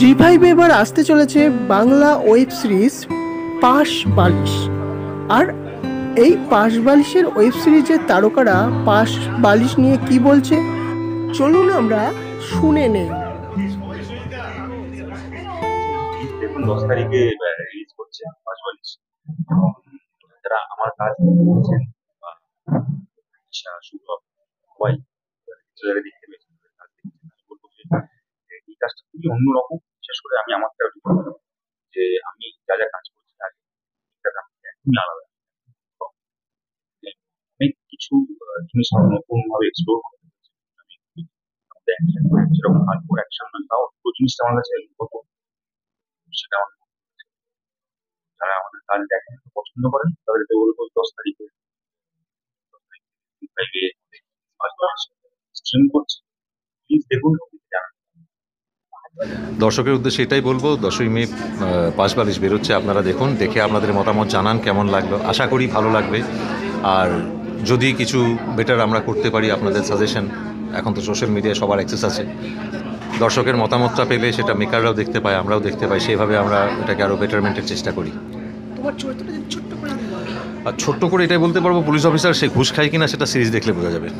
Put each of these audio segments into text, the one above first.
জি5 এবার আসতে চলেছে বাংলা ওয়েব সিরিজ পাশ বালিশ। আর এই পাশ বালিশের ওয়েব সিরিজের তারকারা পাশ বালিশ নিয়ে কি বলছে চলুন আমরা শুনে নেই। দেখুন 10 তারিখে রিলিজ করছে পাশ বালিশ এবং যারা আমার কাজ করছেন বা শুভ্রব সবাই ট্রেলারে দেখতে পেয়েছেন কাজ দেখেছেন, আমি বলবো যে এই কাজটা খুবই অন্যরকম। বিশেষ করে আমি আমারটা যে আমি যা যা কাজ করছি আগে এটা কাজ থেকে একদমই আলাদা। এবং অনেক কিছু জিনিস আমার নতুন ভাবে এক্সপ্লোর করতে হচ্ছে। আমি আমাদের action যেরকম হার্ডকোর অ্যাকশন না, তাও পুরো জিনিসটা আমার কাছে নতুন। সেটা আমার যারা আমাদের কাজ দেখেন পছন্দ করেন তাদেরকে বলবো 10 তারিখে স্ট্রিম করছে, প্লিজ দেখুন জানান। দর্শকের উদ্দেশ্যে এটাই বলবো, 10ই মে পাশ বালিশ বেরোচ্ছে, আপনারা দেখুন, দেখে আপনাদের মতামত জানান কেমন লাগলো। আশা করি ভালো লাগবে। আর যদি কিছু বেটার আমরা করতে পারি, আপনাদের সাজেশন, এখন তো সোশ্যাল মিডিয়ায় সবার অ্যাক্সেস আছে, দর্শকের মতামতটা পেলে সেটা মেকাররাও দেখতে পায়, আমরাও দেখতে পাই, সেভাবে আমরা এটাকে আরও বেটারমেন্টের চেষ্টা করি। আর ছোট্ট করে এটাই বলতে পারবো, পুলিশ অফিসার সে ঘুষ খায় কিনা সেটা সিরিজ দেখলে বোঝা যাবে।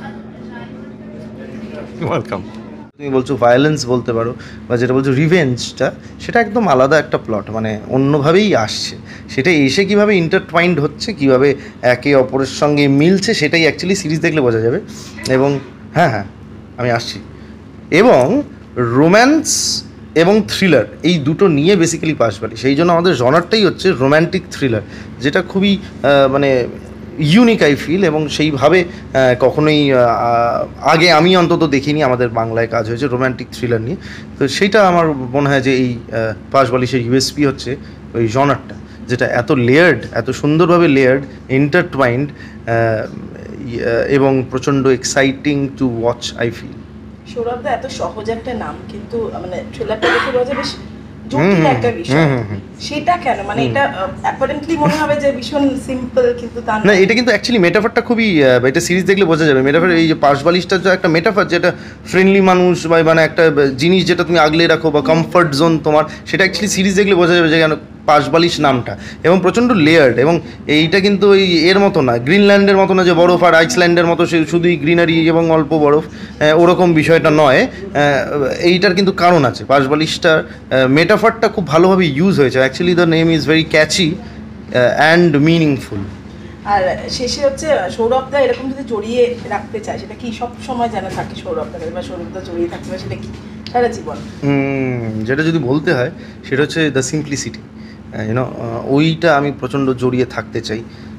ওয়েলকাম। তুমি বলছো ভায়োলেন্স বলতে পারো, বা যেটা বলছো রিভেঞ্জটা, সেটা একদম আলাদা একটা প্লট, মানে অন্যভাবেই আসছে। সেটা এসে কীভাবে ইন্টারটুয়াইন্ড হচ্ছে, কীভাবে একে অপরের সঙ্গে মিলছে, সেটাই অ্যাকচুয়ালি সিরিজ দেখলে বোঝা যাবে। এবং হ্যাঁ, আমি আসছি। এবং রোম্যান্স এবং থ্রিলার এই দুটো নিয়ে বেসিক্যালি পাশ বালিশ, সেই জন্য আমাদের জনারটাই হচ্ছে রোম্যান্টিক থ্রিলার, যেটা খুবই মানে ইউনিক আই ফিল। এবং সেইভাবে কখনোই আগে আমি অন্তত দেখিনি আমাদের বাংলায় কাজ হয়েছে রোম্যান্টিক থ্রিলার নিয়ে। তো সেইটা আমার মনে হয় যে এই পাশ বালিশের ইউএসপি হচ্ছে ওই জনারটা, যেটা এত লেয়ার্ড, এত সুন্দরভাবে লেয়ার্ড, ইন্টারটুয়াইন্ড এবং প্রচণ্ড exciting to watch I feel. সৌরভদা এত সহজ একটা নাম, কিন্তু মানে ট্রেলারটা দেখে বোঝা বেশ জটিল একটা বিষয়। সেটা কেন? মানে এটা অ্যাপারেন্টলি মনে হবে যে ভীষণ সিম্পল, কিন্তু তা না, এটা কিন্তু অ্যাকচুয়ালি মেটাফারটা খুবই, এটা সিরিজ দেখলে বোঝা যাবে মেটাফার। এই যে পাশ বালিশটা যে একটা মেটাফার, যেটা ফ্রেন্ডলি মানুষ বা মানে একটা জিনিস যেটা তুমি আগলে রাখো বা কমফর্ট জোন তোমার, সেটা অ্যাকচুয়ালি সিরিজ দেখলে বোঝা যাবে যে কেন পাশ বালিশ নামটা। এবং প্রচণ্ড লেয়ার্ড, এবং এইটা কিন্তু ওই এর মতো না, গ্রিনল্যান্ডের মতো না যে বরফ, আর আইসল্যান্ডের মতো সে শুধুই গ্রিনারি এবং অল্প বরফ, ওরকম বিষয়টা নয়। এইটার কিন্তু কারণ আছে। পাশ বালিশটার মেটাফারটা খুব ভালোভাবে ইউজ হয়েছে। Actually the name is very catchy and meaningful. আর শেষে হচ্ছে সৌরভদা এরকম যদি জড়িয়ে রাখতে চায়, সেটা কি সব সময় যেন থাকে সৌরভদা, বা সৌরভদা জড়িয়ে থাকতে পারে, সেটা কি সারা জীবন? যেটা যদি বলতে হয় সেটা হচ্ছে দ্য সিম্পলিসিটি, ইউনো, ওইটা আমি প্রচণ্ড জড়িয়ে থাকতে চাই।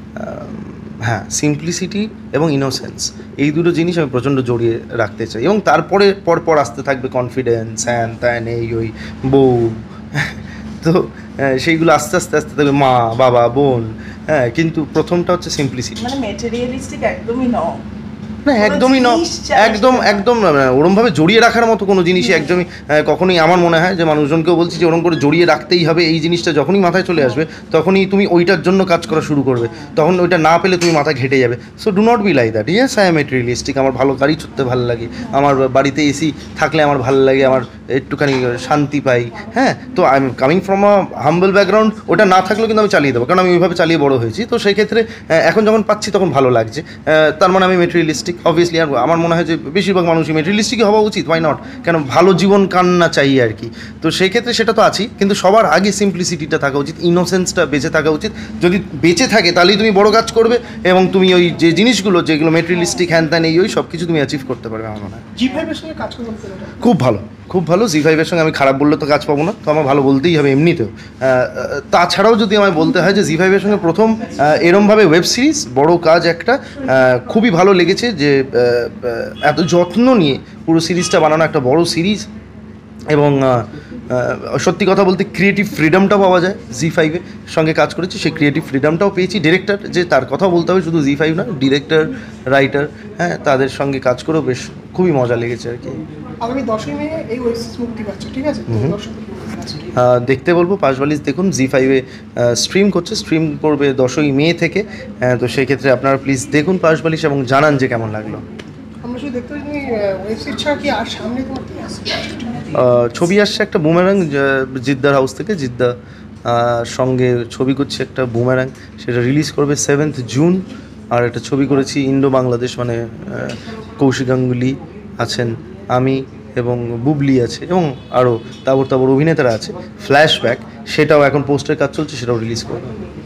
হ্যাঁ, সিম্পলিসিটি এবং ইনোসেন্স, এই দুটো জিনিস আমি প্রচণ্ড জড়িয়ে রাখতে চাই। এবং তারপরে পরপর আসতে থাকবে কনফিডেন্স, হ্যান ত্যান, এই ওই বউ, তো সেইগুলো আস্তে আস্তে আসতে থাকবে, মা, বাবা, বোন। হ্যাঁ, কিন্তু প্রথমটা হচ্ছে সিম্পলিসিটি। মানে ম্যাটেরিয়ালিস্টিক একদমই নয় না, একদমই একদম ওরমভাবে জড়িয়ে রাখার মতো কোনো জিনিসই একদমই কখনোই আমার মনে হয় যে মানুষজনকেও বলছি যে ওরম করে জড়িয়ে রাখতেই হবে, এই জিনিসটা যখনই মাথায় চলে আসবে তখনই তুমি ওইটার জন্য কাজ করা শুরু করবে, তখন ওইটা না পেলে তুমি মাথা ঘেটে যাবে। So do not be like that. Yes, I am materialistic, আমার ভালো গাড়ি চড়তে ভালো লাগে, আমার বাড়িতে এসি থাকলে আমার ভালো লাগে, আমার একটুখানি শান্তি পাই। হ্যাঁ, তো I am coming from a humble background, ওটা না থাকলেও কিন্তু আমি চালিয়ে দেবো, কারণ আমি ওইভাবে চালিয়ে বড় হয়েছি। তো সেই ক্ষেত্রে এখন যখন পাচ্ছি তখন ভালো লাগছে, তার মানে আমি মেটেরিয়ালিস্টিক অবভিয়াসলি। আর আমার মনে হয় যে বেশিরভাগ মানুষই মেটেরিয়ালিস্টিকই হওয়া উচিত, ওয়াই নট, কেন ভালো জীবন কান্না চাই আর কি। তো সেই ক্ষেত্রে সেটা তো আছেই, কিন্তু সবার আগে সিম্পলিসিটিটা থাকা উচিত, ইনোসেন্সটা বেঁচে থাকা উচিত। যদি বেঁচে থাকে তাহলেই তুমি বড় কাজ করবে, এবং তুমি ওই যে জিনিসগুলো যেগুলো মেটেরিয়ালিস্টিক হ্যান ত্যান এই ওই সব কিছু তুমি অ্যাচিভ করতে পারবে। আমার মনে হয় জি5 সঙ্গে কাজ করবেন খুব ভালো, খুব ভালো। জি5-এর সঙ্গে আমি খারাপ বললে তো কাজ পাবো না, তো আমার ভালো বলতেই হবে এমনিতেও। তাছাড়াও যদি আমায় বলতে হয় যে জি5-এর সঙ্গে প্রথম এরমভাবে ওয়েব সিরিজ, বড় কাজ একটা, খুবই ভালো লেগেছে যে এত যত্ন নিয়ে পুরো সিরিজটা বানানো, একটা বড় সিরিজ। এবং সত্যি কথা বলতে ক্রিয়েটিভ ফ্রিডমটা পাওয়া যায় জি5-এর সঙ্গে কাজ করেছি, সেই ক্রিয়েটিভ ফ্রিডমটাও পেয়েছি। ডিরেক্টর, যে তার কথাও বলতে হবে, শুধু জি5 না, ডিরেক্টর, রাইটার, হ্যাঁ, তাদের সঙ্গে কাজ করেও বেশ খুবই মজা লেগেছে আর কি। আগামী 10ই মে এই ওয়েব সিরিজ মুক্তি পাচ্ছে, ঠিক আছে? দেখতে বলবো পাশ বালিশ দেখুন, জি5-এ স্ট্রিম করছে, স্ট্রিম করবে 10ই মে থেকে। তো সেই ক্ষেত্রে আপনারা প্লিজ দেখুন পাশ বালিশ এবং জানান যে কেমন লাগলো। আমরা শুধু দেখতে পাচ্ছি ওয়েব সিরিজ ছাড়া কি আর সামনে তোমার কি আছে? ছবি আসছে একটা বুমেরাং, জিদ্দার হাউস থেকে, জিদ্দা সঙ্গে ছবি করছে একটা বুমেরাং, সেটা রিলিজ করবে 7th জুন। আর একটা ছবি করেছি ইন্ডো বাংলাদেশ, মানে কৌশিক গাঙ্গুলি আছেন, আমি এবং বুবলি আছে এবং আরও তাবর তাবর অভিনেতারা আছে, ফ্ল্যাশব্যাক, সেটাও এখন পোস্টের কাজ চলছে, সেটাও রিলিজ করবে।